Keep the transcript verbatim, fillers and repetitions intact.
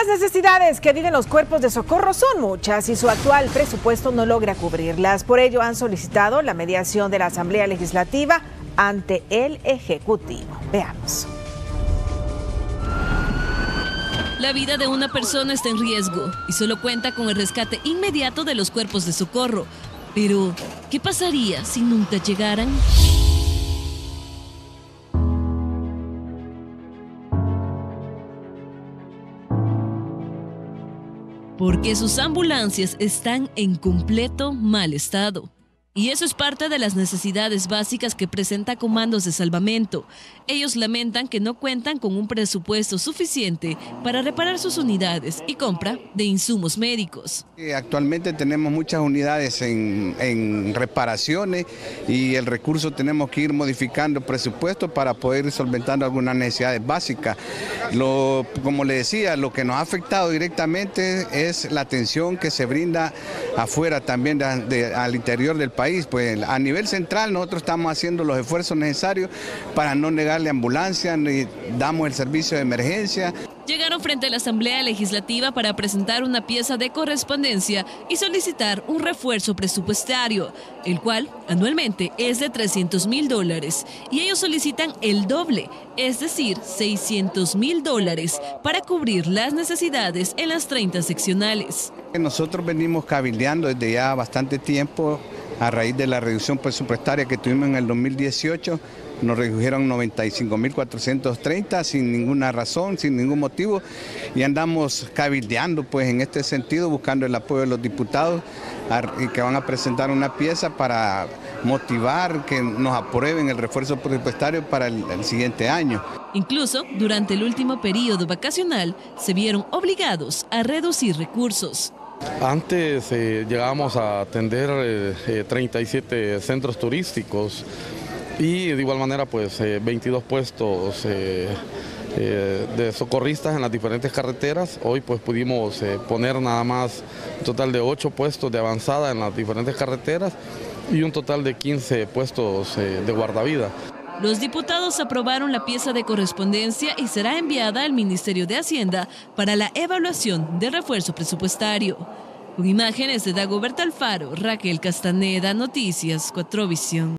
Las necesidades que viven los cuerpos de socorro son muchas y su actual presupuesto no logra cubrirlas. Por ello han solicitado la mediación de la Asamblea Legislativa ante el Ejecutivo. Veamos. La vida de una persona está en riesgo y solo cuenta con el rescate inmediato de los cuerpos de socorro. Pero, ¿qué pasaría si nunca llegaran? Porque sus ambulancias están en completo mal estado. Y eso es parte de las necesidades básicas que presenta Comandos de Salvamento. Ellos lamentan que no cuentan con un presupuesto suficiente para reparar sus unidades y compra de insumos médicos. Actualmente tenemos muchas unidades en, en reparaciones y el recurso tenemos que ir modificando presupuesto para poder ir solventando algunas necesidades básicas. Lo, como le decía, lo que nos ha afectado directamente es la atención que se brinda afuera también de, de, al interior del país. Pues a nivel central nosotros estamos haciendo los esfuerzos necesarios para no negarle ambulancia, ni damos el servicio de emergencia. Llegaron frente a la Asamblea Legislativa para presentar una pieza de correspondencia y solicitar un refuerzo presupuestario, el cual anualmente es de trescientos mil dólares y ellos solicitan el doble, es decir, seiscientos mil dólares para cubrir las necesidades en las treinta seccionales. Nosotros venimos cabildeando desde ya bastante tiempo a raíz de la reducción presupuestaria que tuvimos en el dos mil dieciocho. Nos redujeron noventa y cinco mil cuatrocientos treinta sin ninguna razón, sin ningún motivo, y andamos cabildeando pues en este sentido, buscando el apoyo de los diputados y que van a presentar una pieza para motivar que nos aprueben el refuerzo presupuestario para el, el siguiente año. Incluso durante el último periodo vacacional se vieron obligados a reducir recursos. Antes eh, llegábamos a atender eh, eh, treinta y siete centros turísticos y de igual manera pues eh, veintidós puestos eh, eh, de socorristas en las diferentes carreteras. Hoy pues pudimos eh, poner nada más un total de ocho puestos de avanzada en las diferentes carreteras y un total de quince puestos eh, de guardavida. Los diputados aprobaron la pieza de correspondencia y será enviada al Ministerio de Hacienda para la evaluación del refuerzo presupuestario. Con imágenes de Dagoberto Alfaro, Raquel Castaneda, Noticias cuatro Visión.